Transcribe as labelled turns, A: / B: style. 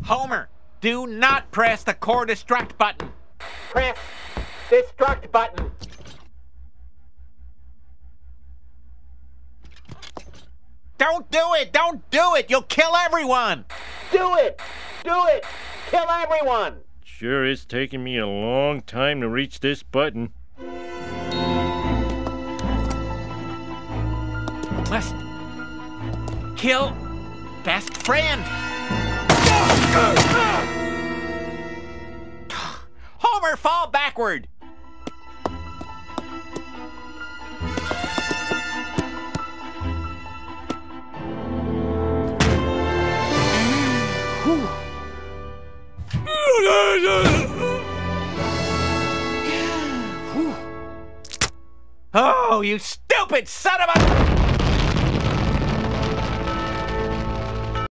A: Homer, do not press the core destruct button.
B: Press destruct button.
A: Don't do it! Don't do it! You'll kill everyone!
B: Do it! Do it! Kill everyone!
C: Sure is taking me a long time to reach this button.
A: Must kill best friend. Homer, fall backward. Oh, you stupid son of a...